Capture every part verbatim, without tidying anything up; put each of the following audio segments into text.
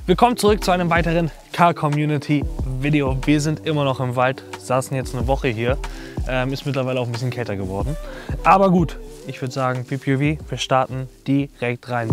Willkommen zurück zu einem weiteren Car Community Video. Wir sind immer noch im Wald, saßen jetzt eine Woche hier, ähm, ist mittlerweile auch ein bisschen kälter geworden. Aber gut, ich würde sagen, P P O V, wir starten direkt rein.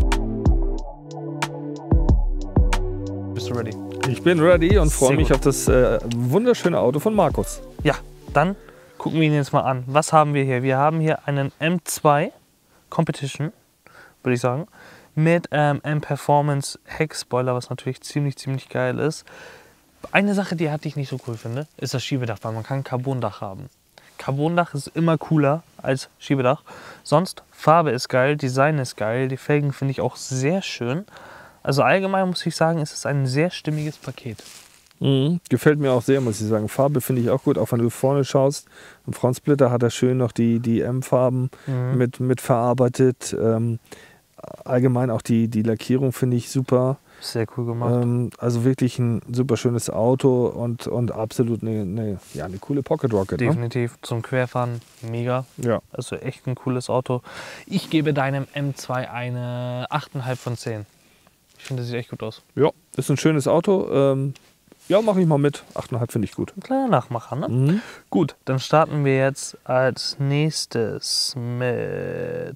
Bist du ready? Ich bin ready und freue mich gut auf das äh, wunderschöne Auto von Markus. Ja, dann gucken wir ihn jetzt mal an. Was haben wir hier? Wir haben hier einen M zwei Competition, würde ich sagen, mit ähm, M-Performance Heckspoiler, was natürlich ziemlich, ziemlich geil ist. Eine Sache, die halt ich nicht so cool finde, ist das Schiebedach, weil man kann Carbondach haben. Carbondach ist immer cooler als Schiebedach. Sonst, Farbe ist geil, Design ist geil, die Felgen finde ich auch sehr schön. Also allgemein muss ich sagen, ist es ein sehr stimmiges Paket. Mhm. Gefällt mir auch sehr, muss ich sagen. Farbe finde ich auch gut, auch wenn du vorne schaust. Im Frontsplitter hat er schön noch die, die M-Farben mhm. mit, mit verarbeitet. Ähm, allgemein auch die, die Lackierung finde ich super. Sehr cool gemacht. Ähm, also wirklich ein super schönes Auto und, und absolut eine, eine, ja, eine coole Pocket Rocket. Definitiv, ne? Zum Querfahren mega. Ja. Also echt ein cooles Auto. Ich gebe deinem M zwei eine acht Komma fünf von zehn. Ich finde, das sieht echt gut aus. Ja, ist ein schönes Auto. Ähm, ja, mache ich mal mit. acht Komma fünf finde ich gut. Ein kleiner Nachmacher, ne? Mhm. Gut, dann starten wir jetzt als nächstes mit...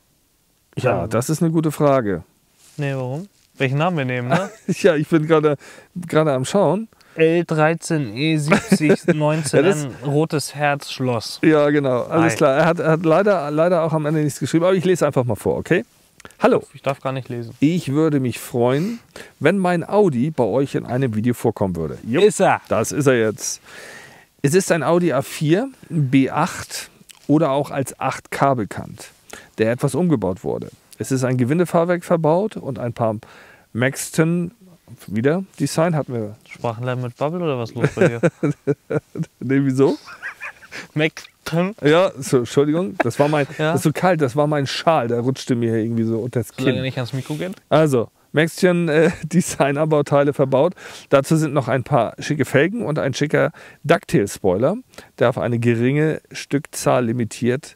Ja, das ist eine gute Frage. Nee, warum? Welchen Namen wir nehmen, ne? Ja, ich bin gerade gerade am Schauen. L dreizehn E siebzig neunzehn N, ja, rotes Herz, Schloss. Ja, genau, alles Ei. klar. Er hat, er hat leider, leider auch am Ende nichts geschrieben, aber ich lese einfach mal vor, okay? Hallo. Ich darf gar nicht lesen. Ich würde mich freuen, wenn mein Audi bei euch in einem Video vorkommen würde. Jupp, ist er. Das ist er jetzt. Es ist ein Audi A vier, B acht oder auch als acht K bekannt, der etwas umgebaut wurde. Es ist ein Gewindefahrwerk verbaut und ein paar Maxton, wieder Design hatten wir. Sprachenlernen mit Bubble oder was los bei dir? Nee, wieso? Maxton? Ja, so, Entschuldigung, das war mein, ja? das ist so kalt, das war mein Schal, der rutschte mir irgendwie so unter das Kinn. Solange nicht ans Mikro gehen. Also, Maxton äh, Design-Anbauteile verbaut. Dazu sind noch ein paar schicke Felgen und ein schicker Ducktail-Spoiler, der auf eine geringe Stückzahl limitiert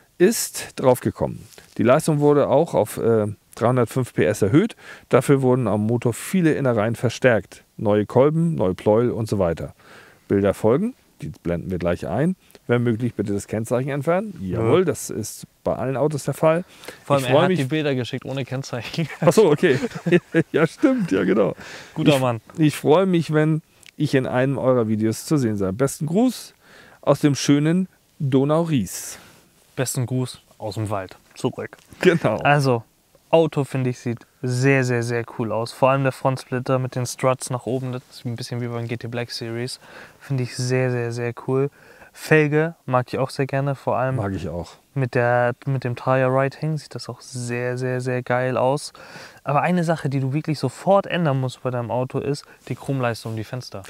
ist, draufgekommen. Die Leistung wurde auch auf äh, dreihundertfünf P S erhöht. Dafür wurden am Motor viele Innereien verstärkt. Neue Kolben, neue Pleuel und so weiter. Bilder folgen, die blenden wir gleich ein. Wenn möglich, bitte das Kennzeichen entfernen. Jawohl, ja. Das ist bei allen Autos der Fall. Vor allem, ich er hat mich... die Bilder geschickt ohne Kennzeichen. Achso, okay. Ja, stimmt, ja genau. Guter ich, Mann. Ich freue mich, wenn ich in einem eurer Videos zu sehen sein. Besten Gruß aus dem schönen Donau-Ries. Besten Gruß aus dem Wald. Zurück. Genau. Also, Auto, finde ich, sieht sehr, sehr, sehr cool aus. Vor allem der Frontsplitter mit den Struts nach oben. Das ist ein bisschen wie beim G T Black Series. Finde ich sehr, sehr, sehr cool. Felge mag ich auch sehr gerne. Vor allem mag ich auch. Mit, der, mit dem Tire-Writing sieht das auch sehr, sehr, sehr geil aus. Aber eine Sache, die du wirklich sofort ändern musst bei deinem Auto, ist die Chromleistung, die Fenster.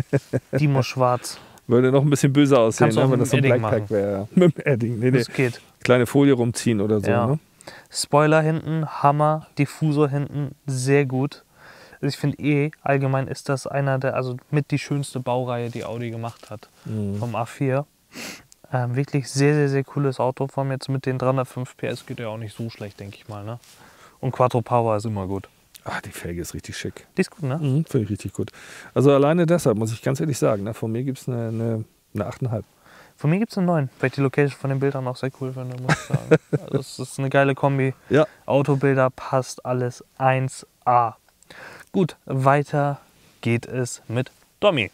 Die muss schwarz. Würde noch ein bisschen böser aussehen, ne, wenn das so ein Blackpack wäre. Mit dem Edding. Nee, nee. Das geht. Kleine Folie rumziehen oder so. Ja. Ne? Spoiler hinten, Hammer. Diffusor hinten, sehr gut. Also ich finde eh, allgemein ist das einer der, also mit die schönste Baureihe, die Audi gemacht hat. Mhm. Vom A vier. Ähm, wirklich sehr, sehr, sehr cooles Auto. Vor allem jetzt mit den dreihundertfünf P S geht ja auch nicht so schlecht, denke ich mal. Ne? Und Quattro Power ist immer gut. Ach, die Felge ist richtig schick. Die ist gut, ne? Mhm, finde ich richtig gut. Also alleine deshalb muss ich ganz ehrlich sagen, ne, von mir gibt es eine, eine, eine acht Komma fünf. Von mir gibt es eine neun, weil ich die Location von den Bildern auch sehr cool finde, muss ich sagen. Also das ist eine geile Kombi. Ja. Autobilder, passt alles eins A. Gut, weiter geht es mit Domi.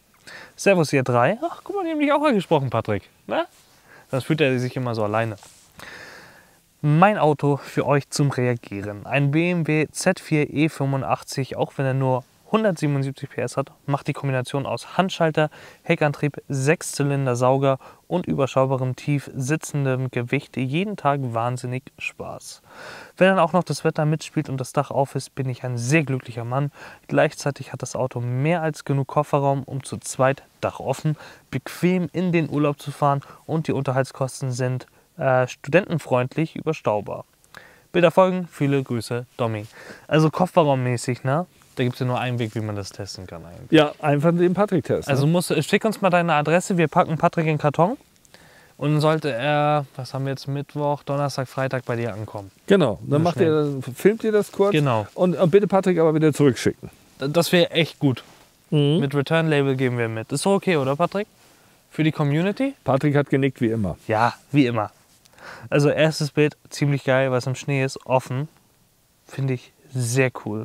Servus ihr drei. Ach, guck mal, die haben dich auch angesprochen, Patrick. Na? Sonst fühlt er sich immer so alleine. Mein Auto für euch zum Reagieren. Ein B M W Z vier E fünfundachtzig, auch wenn er nur hundertsiebenundsiebzig P S hat, macht die Kombination aus Handschalter, Heckantrieb, Sechszylinder-Sauger und überschaubarem tief sitzendem Gewicht jeden Tag wahnsinnig Spaß. Wenn dann auch noch das Wetter mitspielt und das Dach auf ist, bin ich ein sehr glücklicher Mann. Gleichzeitig hat das Auto mehr als genug Kofferraum, um zu zweit, Dach offen, bequem in den Urlaub zu fahren, und die Unterhaltskosten sind äh, studentenfreundlich überschaubar. Bilder folgen, viele Grüße, Domi. Also Kofferraummäßig, ne? Da gibt es ja nur einen Weg, wie man das testen kann eigentlich. Ja, einfach den Patrick testen. Also musst, schick uns mal deine Adresse, wir packen Patrick in den Karton. Und dann sollte er, was haben wir jetzt, Mittwoch, Donnerstag, Freitag bei dir ankommen. Genau, dann macht ihr, filmt ihr das kurz. Genau. Und, und bitte Patrick aber wieder zurückschicken. Das wäre echt gut. Mhm. Mit Return-Label geben wir mit. Ist doch okay, oder Patrick? Für die Community? Patrick hat genickt wie immer. Ja, wie immer. Also erstes Bild, ziemlich geil, was im Schnee ist, offen. Finde ich sehr cool.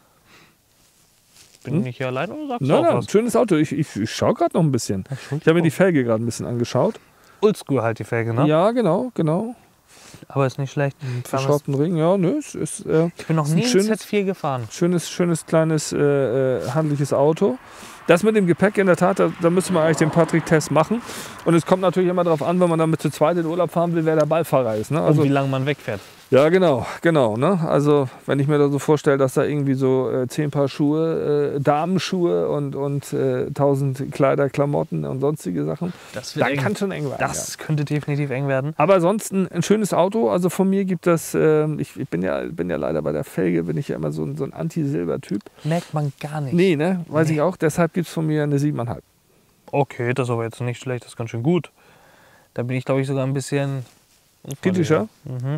Bin Hm? ich hier allein oder sagst du Nein, auch nein, was? schönes Auto. Ich, ich, ich schaue gerade noch ein bisschen. Ich habe mir die Felge gerade ein bisschen angeschaut. Oldschool halt die Felge, ne? Ja, genau, genau. Aber ist nicht schlecht. Verschraubten Ring, ja, nö, es ist, äh, Ich bin noch ist ein nie ein schönes, Z vier gefahren. schönes, schönes kleines äh, äh, handliches Auto. Das mit dem Gepäck in der Tat, da, da müsste man eigentlich den Patrick-Test machen. Und es kommt natürlich immer darauf an, wenn man damit zu zweit in Urlaub fahren will, wer der Beifahrer ist. Ne? Also, und wie lange man wegfährt. Ja, genau, genau. Ne? Also wenn ich mir da so vorstelle, dass da irgendwie so äh, zehn Paar Schuhe, äh, Damenschuhe und, und äh, tausend Kleider, Klamotten und sonstige Sachen, Das wird dann eng. kann schon eng werden. Das ja. könnte definitiv eng werden. Aber ansonsten ein schönes Auto. Also von mir gibt das, äh, ich, ich bin, ja, bin ja leider bei der Felge, bin ich ja immer so ein, so ein Anti-Silber-Typ. Merkt man gar nicht. Nee, ne? Weiß Nee. ich auch. Deshalb gibt es von mir eine sieben Komma fünf. Okay, das ist aber jetzt nicht schlecht, das ist ganz schön gut. Da bin ich, glaube ich, sogar ein bisschen Kritischer? Mhm.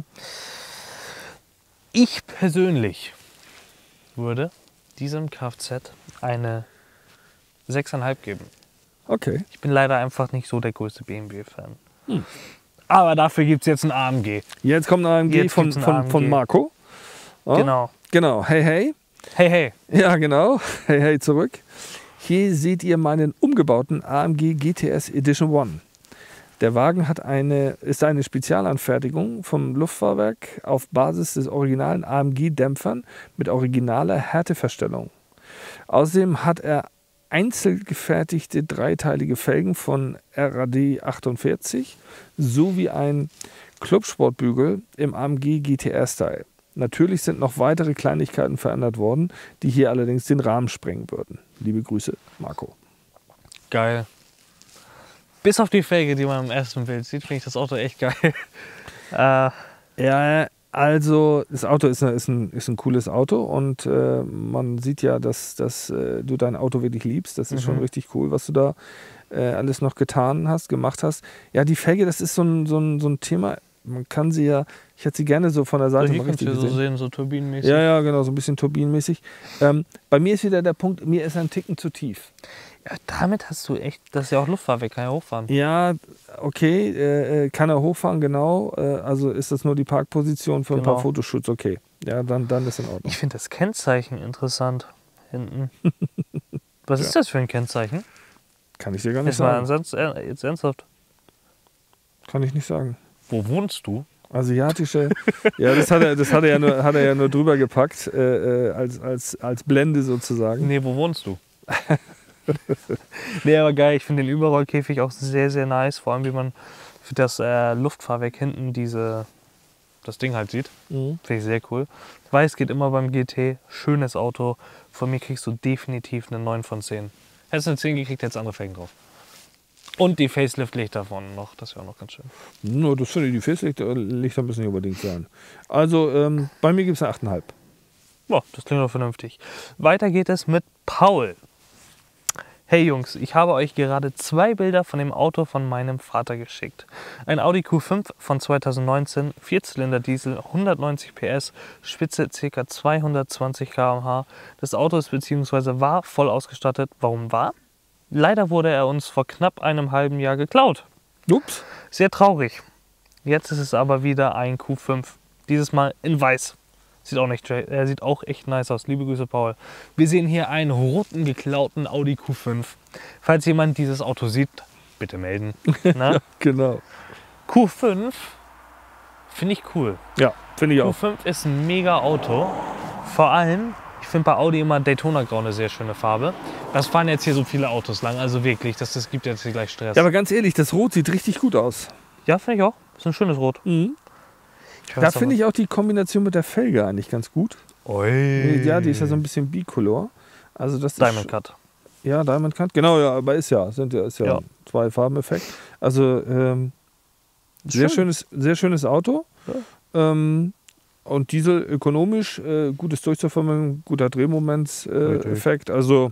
Ich persönlich würde diesem Kfz eine sechs Komma fünf geben. Okay. Ich bin leider einfach nicht so der größte B M W-Fan. Hm. Aber dafür gibt es jetzt ein A M G. Jetzt kommt ein A M G Jetzt von, gibt's ein von, A M G. von Marco. Ja? Genau. Genau. Hey, hey. Hey, hey. Ja, genau. Hey, hey, zurück. Hier seht ihr meinen umgebauten A M G G T S Edition One. Der Wagen hat eine, ist eine Spezialanfertigung vom Luftfahrwerk auf Basis des originalen A M G-Dämpfern mit originaler Härteverstellung. Außerdem hat er einzelgefertigte dreiteilige Felgen von R A D achtundvierzig sowie ein Clubsportbügel im A M G G T R-Style. Natürlich sind noch weitere Kleinigkeiten verändert worden, die hier allerdings den Rahmen sprengen würden. Liebe Grüße, Marco. Geil. Bis auf die Felge, die man im ersten Bild sieht, finde ich das Auto echt geil. äh, Ja, also das Auto ist, ein, ist, ein, ist ein cooles Auto und äh, man sieht ja, dass, dass äh, du dein Auto wirklich liebst. Das ist Mhm. schon richtig cool, was du da äh, alles noch getan hast, gemacht hast. Ja, die Felge, das ist so ein, so ein, so ein Thema. Man kann sie ja, ich hätte sie gerne so von der so Seite hier mal kannst richtig du so gesehen. sehen, so turbinenmäßig. Ja, ja, genau, so ein bisschen turbinenmäßig. Ähm, bei mir ist wieder der Punkt, mir ist ein Ticken zu tief. Ja, damit hast du echt, das ist ja auch Luftfahrwerk, kann ja hochfahren. Ja, okay, äh, äh, kann er hochfahren, genau. Äh, also ist das nur die Parkposition für ein Genau. paar Fotoshoots, okay. Ja, dann, dann ist in Ordnung. Ich finde das Kennzeichen interessant hinten. Was Ja. ist das für ein Kennzeichen? Kann ich dir gar nicht Jetzt mal sagen. ernst, äh, jetzt ernsthaft. Kann ich nicht sagen. Wo wohnst du? Asiatische, ja, das hat er, das hat er, ja, nur, hat er ja nur drüber gepackt, äh, äh, als, als, als Blende sozusagen. Nee, wo wohnst du? Nee, aber geil, ich finde den Überrollkäfig auch sehr, sehr nice. Vor allem, wie man für das äh, Luftfahrwerk hinten diese, das Ding halt sieht. Mhm. Finde ich sehr cool. Weiß geht immer beim G T. Schönes Auto. Von mir kriegst du definitiv eine neun von zehn. Hättest du eine zehn gekriegt, hättest andere Felgen drauf. Und die Facelift-Lichter vorne noch. Das wäre auch noch ganz schön. No, das finde ich, die Facelichter Lichter müssen nicht unbedingt sein. Also, ähm, bei mir gibt es eine acht Komma fünf. Boah, das klingt doch vernünftig. Weiter geht es mit Paul. Hey Jungs, ich habe euch gerade zwei Bilder von dem Auto von meinem Vater geschickt. Ein Audi Q fünf von zweitausendneunzehn, Vierzylinder Diesel, hundertneunzig P S, Spitze ca. zweihundertzwanzig Kilometer pro Stunde. Das Auto ist bzw. war voll ausgestattet. Warum war? Leider wurde er uns vor knapp einem halben Jahr geklaut. Ups. Sehr traurig. Jetzt ist es aber wieder ein Q fünf. Dieses Mal in weiß. Sieht auch, nicht, er sieht auch echt nice aus. Liebe Grüße, Paul. Wir sehen hier einen roten geklauten Audi Q fünf. Falls jemand dieses Auto sieht, bitte melden. Na? Genau. Q fünf finde ich cool. Ja, finde ich Q auch. fünf ist ein mega Auto. Vor allem, ich finde bei Audi immer Daytona Grau eine sehr schöne Farbe. Das fahren jetzt hier so viele Autos lang. Also wirklich, das, das gibt jetzt hier gleich Stress. Ja, aber ganz ehrlich, das Rot sieht richtig gut aus. Ja, finde ich auch. Ist ein schönes Rot. Mhm. Ich Da finde ich auch die Kombination mit der Felge eigentlich ganz gut. Ui. Ja, die ist ja so ein bisschen bicolor. Also das Diamond ist, Cut. Ja, Diamond Cut. Genau, ja, aber ist ja, sind ja, ist ja, Ja. zwei Farbeneffekt. Also ähm, sehr Schön. schönes, sehr schönes Auto. Ja. Ähm, und Diesel ökonomisch, äh, gutes Durchzuvermögen, guter Drehmomentseffekt. Äh, Richtig. Effekt. Also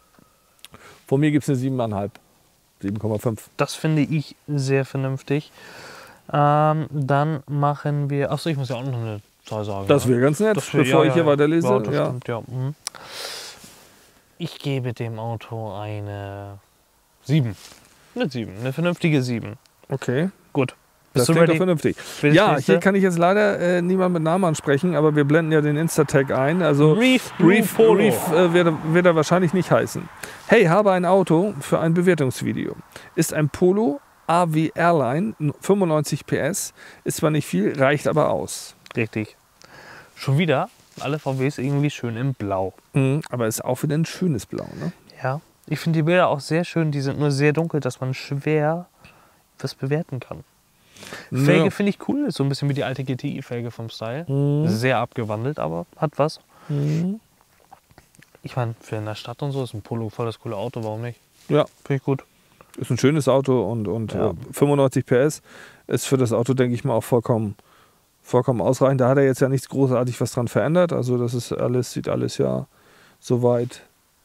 von mir gibt es eine sieben Komma fünf. sieben Komma fünf. Das finde ich sehr vernünftig. Ähm, dann machen wir. Achso, ich muss ja auch noch eine Zahl sagen. Das ne? wäre ganz nett, Das wär- bevor ja, ich hier ja, weiterlese. Ja, das Ja. stimmt, ja. Mhm. Ich gebe dem Auto eine sieben. Eine sieben, eine vernünftige sieben. Okay. Gut. Das Bist du klingt doch ready? vernünftig. für das Ja, nächste? hier kann ich jetzt leider äh, niemand mit Namen ansprechen, aber wir blenden ja den Insta-Tag ein. Also Reef Blue Reef, Polo. Reef äh, wird, er- wird er wahrscheinlich nicht heißen. Hey, habe ein Auto für ein Bewertungsvideo. Ist ein Polo A W Airline, fünfundneunzig P S. Ist zwar nicht viel, reicht aber aus. Richtig. Schon wieder alle V Ws irgendwie schön in Blau. Mhm, aber ist auch wieder ein schönes Blau, ne? Ja. Ich finde die Bilder auch sehr schön. Die sind nur sehr dunkel, dass man schwer was bewerten kann. Felge Ja. finde ich cool. Ist so ein bisschen wie die alte G T I-Felge vom Style. Mhm. Sehr abgewandelt, aber hat was. Mhm. Ich meine, für in der Stadt und so ist ein Polo voll das coole Auto. Warum nicht? Ja, Finde ich gut. ist ein schönes Auto und, und Ja. äh, fünfundneunzig P S ist für das Auto, denke ich mal, auch vollkommen, vollkommen ausreichend. Da hat er jetzt ja nichts großartig was dran verändert. Also das ist alles, sieht alles ja soweit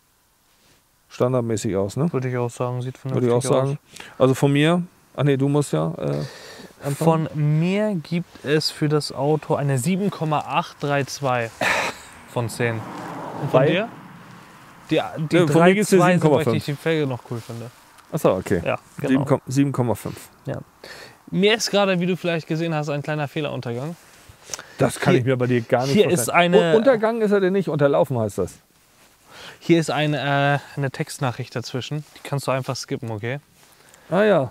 standardmäßig aus, ne? Würde ich auch sagen. Sieht Würde vernünftig ich auch sagen. Also von mir, ach nee, du musst ja äh, aus. anfangen. Von mir gibt es für das Auto eine sieben Komma acht drei zwei von zehn. Und von Weil? dir? Die, die Ja, von mir gibt's eine drei Komma zwei, sieben Komma weil fünf. ich die Felge noch cool finde. Achso, okay. Ja, genau. sieben Komma fünf. Mir ist gerade, wie du vielleicht gesehen hast, ein kleiner Fehler untergangen. Das kann Hier- ich mir bei dir gar nicht hier vorstellen. ist eine- Un- Untergang ist er denn nicht, unterlaufen heißt das. Hier ist ein, äh, eine Textnachricht dazwischen. Die kannst du einfach skippen, okay? Ah ja.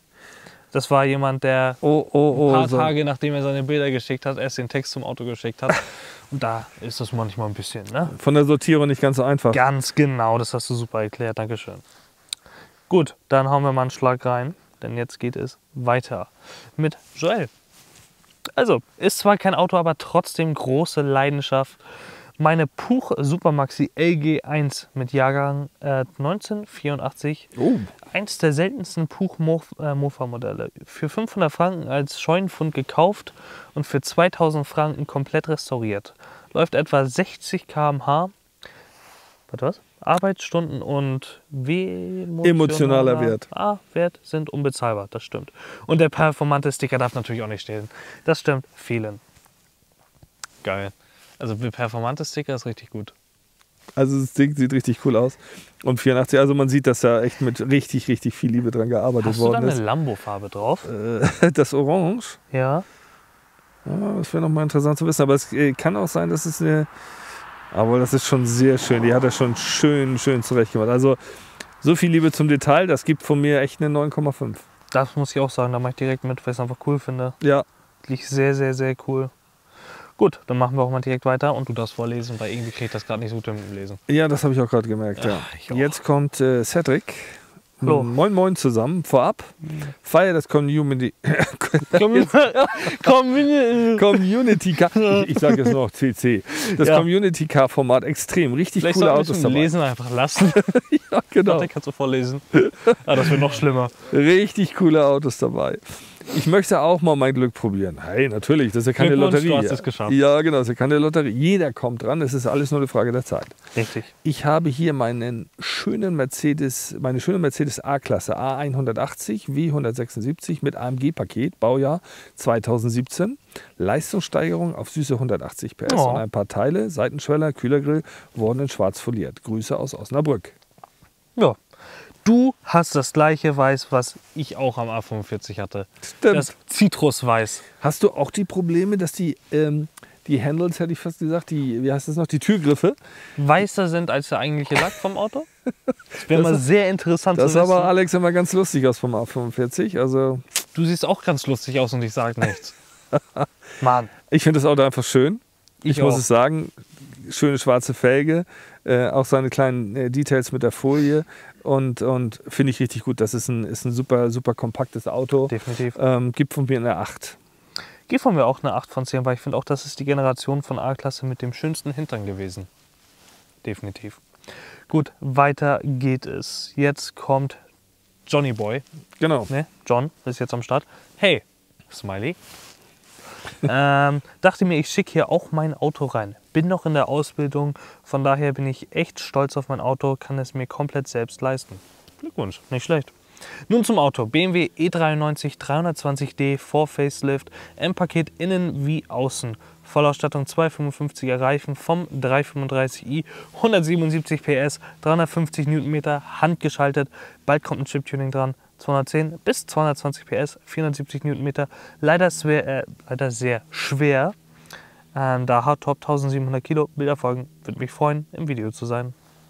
Das war jemand, der Oh, oh, ein oh. paar so. Tage, nachdem er seine Bilder geschickt hat, erst den Text zum Auto geschickt hat. Und da ist das manchmal ein bisschen, ne? Von der Sortierung nicht ganz so einfach. Ganz genau, das hast du super erklärt, Dankeschön. Gut, dann hauen wir mal einen Schlag rein, denn jetzt geht es weiter mit Joel. Also, ist zwar kein Auto, aber trotzdem große Leidenschaft. Meine Puch Supermaxi L G eins mit Jahrgang äh, neunzehnhundertvierundachtzig. Oh. Eins der seltensten Puch Mofa-Modelle. Für fünfhundert Franken als Scheunenfund gekauft und für zweitausend Franken komplett restauriert. Läuft etwa sechzig Kilometer pro Stunde. Warte, was? Arbeitsstunden und W- Emotionaler Wert. Ah, Wert sind unbezahlbar, das stimmt. Und der performante Sticker darf natürlich auch nicht stehen. Das stimmt, fehlen. Geil. Also der performante Sticker ist richtig gut. Also das Ding sieht richtig cool aus. Und vierundachtzig, also man sieht, dass da echt mit richtig, richtig viel Liebe dran gearbeitet Hast du da worden eine ist. Lambo-Farbe drauf? Äh, Das Orange, Ja. ja, das wäre nochmal interessant zu wissen. Aber es äh, kann auch sein, dass es eine... Aber das ist schon sehr schön. Die hat er schon schön, schön zurechtgemacht. Also so viel Liebe zum Detail, das gibt von mir echt eine neun Komma fünf. Das muss ich auch sagen, da mache ich direkt mit, weil ich es einfach cool finde. Ja, Wirklich sehr, sehr, sehr cool. Gut, dann machen wir auch mal direkt weiter und du darfst vorlesen, weil irgendwie kriege ich das gerade nicht so gut mit dem Lesen. ja, das habe ich auch gerade gemerkt. Ja. Ja, ich auch. Jetzt kommt äh, Cedric. Hallo. Moin Moin zusammen. Vorab, feier das Community, Komm, Community Car. Ich, ich sage jetzt noch C C. Das Ja. Community Car Format extrem. Richtig vielleicht coole sollten wir Autos das dabei. Lesen einfach lassen. Ja, genau. Warte, kannst du vorlesen. Ah, das wird noch schlimmer. Richtig coole Autos dabei. Ich möchte auch mal mein Glück probieren. Hey, natürlich, das ist ja keine Glückwunsch, Lotterie. du hast es geschafft. Ja, genau, das ist ja keine Lotterie. Jeder kommt dran, es ist alles nur eine Frage der Zeit. Richtig. Ich habe hier meinen schönen Mercedes, meine schöne Mercedes A-Klasse A hundertachtzig W hundertsechsundsiebzig mit A M G-Paket, Baujahr zweitausendsiebzehn. Leistungssteigerung auf süße hundertachtzig P S Oh. und ein paar Teile, Seitenschweller, Kühlergrill, wurden in schwarz foliert. Grüße aus Osnabrück. Ja. Du hast das gleiche Weiß, was ich auch am A fünfundvierzig hatte. Stimmt. Das Zitrusweiß. Hast du auch die Probleme, dass die, ähm, die Handles, hätte ich fast gesagt, die, wie heißt das noch, die Türgriffe, Weißer sind als der eigentliche Lack vom Auto? Das wäre Das mal ist- sehr interessant das zu sah wissen. aber Alex immer ganz lustig aus vom A fünfundvierzig. Also Du siehst auch ganz lustig aus und ich sage nichts. Mann. ich finde das Auto einfach schön. Ich, Ich muss auch. es sagen, schöne schwarze Felge, äh, auch seine kleinen äh, Details mit der Folie und, und finde ich richtig gut. Das ist ein, ist ein super, super kompaktes Auto. Definitiv. Ähm, gibt von mir eine acht. Geht von mir auch eine acht von zehn, weil ich finde auch, das ist die Generation von A-Klasse mit dem schönsten Hintern gewesen. Definitiv. Gut, weiter geht es. Jetzt kommt Johnny Boy. Genau. Ne? John ist jetzt am Start. Hey, Smiley. ähm, dachte mir, ich schicke hier auch mein Auto rein. Bin noch in der Ausbildung, von daher bin ich echt stolz auf mein Auto, kann es mir komplett selbst leisten. Glückwunsch, nicht schlecht. Nun zum Auto. B M W E dreiundneunzig dreihundertzwanzig D vor Facelift, M-Paket innen wie außen. Vollausstattung zweihundertfünfundfünfziger Reifen vom dreihundertfünfunddreißig i, hundertsiebenundsiebzig P S, dreihundertfünfzig Newtonmeter, handgeschaltet. Bald kommt ein Chip-Tuning dran, zweihundertzehn bis zweihundertzwanzig P S, vierhundertsiebzig Newtonmeter. Leider, schwer, äh, leider sehr schwer. Ähm, da Hardtop eintausendsiebenhundert Kilo, Bilder folgen. Würde mich freuen, im Video zu sein.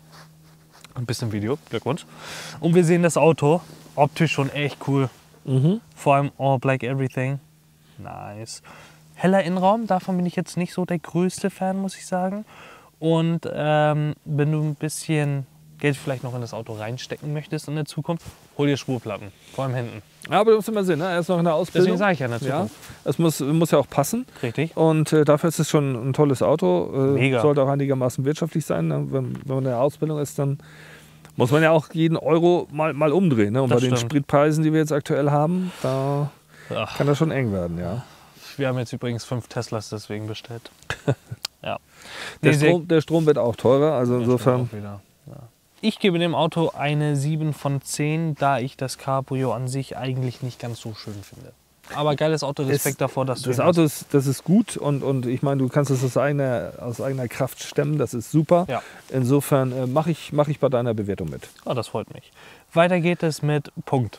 Ein bisschen Video, Glückwunsch. Und wir sehen das Auto, optisch schon echt cool. Mhm. Vor allem All Black Everything. Nice. Heller Innenraum, davon bin ich jetzt nicht so der größte Fan, muss ich sagen. Und ähm, wenn du ein bisschen Geld vielleicht noch in das Auto reinstecken möchtest in der Zukunft, hol dir Spurplatten, vor allem hinten. Aber du musst immer sehen, ne? Er ist noch in der Ausbildung. Deswegen sage ich ja in der Zukunft. Ja, es muss, muss ja auch passen. Richtig. Und äh, dafür ist es schon ein tolles Auto. Äh, Mega. Sollte auch einigermaßen wirtschaftlich sein. Ne? Wenn, wenn man in der Ausbildung ist, dann muss man ja auch jeden Euro mal, mal umdrehen. Ne? Und Das bei den stimmt. Spritpreisen, die wir jetzt aktuell haben, da Ach. kann das schon eng werden. Ja. Wir haben jetzt übrigens fünf Teslas deswegen bestellt. Ja. Der, Nee, sehr- Strom, der Strom wird auch teurer. Also insofern. Auch wieder. Ja. Ich gebe dem Auto eine sieben von zehn, da ich das Cabrio an sich eigentlich nicht ganz so schön finde. Aber geiles Auto, Respekt Es- davor, dass du Das ihn Auto ist, das ist gut und, und ich meine, du kannst es aus eigener, aus eigener Kraft stemmen, das ist super. Ja. Insofern äh, mache ich, mach ich bei deiner Bewertung mit. hast. Oh, das freut mich. Weiter geht es mit Punkt.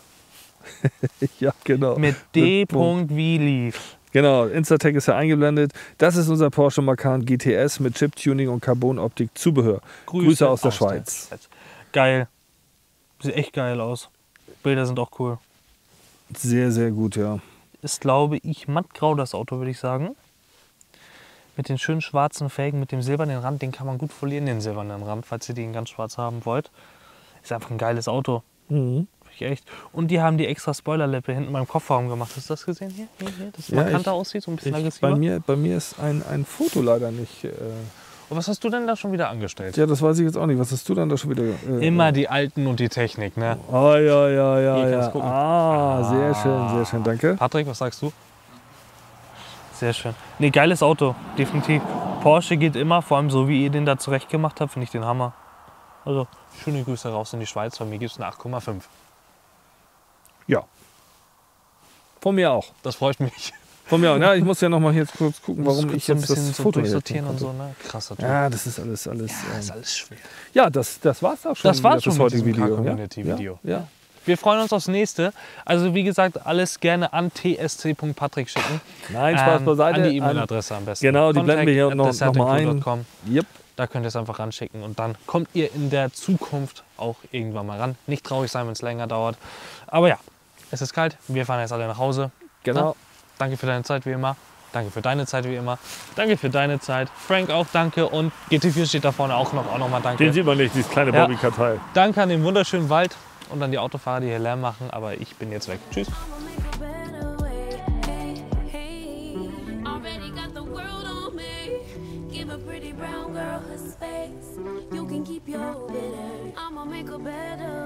Ja, genau. Mit D. Mit Punkt. Wheelie. Genau, Instatech ist ja eingeblendet. Das ist unser Porsche Macan G T S mit Chip-Tuning und Carbon-Optik-Zubehör. Grüße, aus der Schweiz. Schweiz. Geil. Sieht echt geil aus. Bilder sind auch cool. Sehr, sehr gut, ja. Ist, glaube ich, mattgrau das Auto, würde ich sagen. Mit den schönen schwarzen Felgen, mit dem silbernen Rand. Den kann man gut folieren, den silbernen Rand, falls ihr den ganz schwarz haben wollt. Ist einfach ein geiles Auto. Mhm. Echt. Und die haben die extra Spoilerlippe hinten beim Kofferraum gemacht. Hast du das gesehen hier? Hier, hier dass es Ja, markanter ich- aussieht, so ein bisschen Ich, aggressiver. bei, mir, bei mir ist ein, ein Foto leider nicht. Äh, Und was hast du denn da schon wieder angestellt? ja, das weiß ich jetzt auch nicht. Was hast du dann da schon wieder? Äh, Immer die Alten und die Technik, ne? Oh, ja, ja, ja. Hier, ja. kannst gucken. Ah, sehr schön, sehr schön, danke. Patrick, was sagst du? Sehr schön. Nee, geiles Auto, definitiv. Porsche geht immer, vor allem so wie ihr den da zurecht gemacht habt, finde ich den Hammer. Also, schöne Grüße raus in die Schweiz, von mir gibt es eine acht Komma fünf. Ja. Von mir auch. Das freut mich. Von mir auch. Ja, ich muss ja noch mal jetzt kurz gucken, warum ich so ein jetzt bisschen das so Foto durchsortieren hier und so, konnte. ne? Krasser Typ. Ja, das ist alles, alles. Ja, ähm, ist alles schwer. Ja, das, das war's auch schon. Das war's wieder schon fürs mit heutige diesem Video. Car-Community-Video. Ja, ja. Wir freuen uns aufs nächste. Also wie gesagt, alles gerne an t s c punkt patrick schicken. Nein, Spaß Ähm, beiseite. An die E-Mail-Adresse am besten. Genau, die blenden wir hier noch, contact at noch mal ein. dessertecrew punkt com. Yep. Da könnt ihr es einfach ranschicken und dann kommt ihr in der Zukunft auch irgendwann mal ran. Nicht traurig sein, wenn es länger dauert. Aber ja, es ist kalt. Wir fahren jetzt alle nach Hause. Genau. Na, danke für deine Zeit wie immer. Danke für deine Zeit wie immer. Danke für deine Zeit. Frank auch danke und G T vier steht da vorne auch noch, auch noch mal danke. Den sieht man nicht, dieses kleine Ja. Bobby-Karteil. Danke an den wunderschönen Wald und an die Autofahrer, die hier Lärm machen. Aber ich bin jetzt weg. Tschüss. I'ma make a better way. Hey, hey. Already got the world on me. Give a pretty brown girl her space. You can keep your bitter. I'ma make a better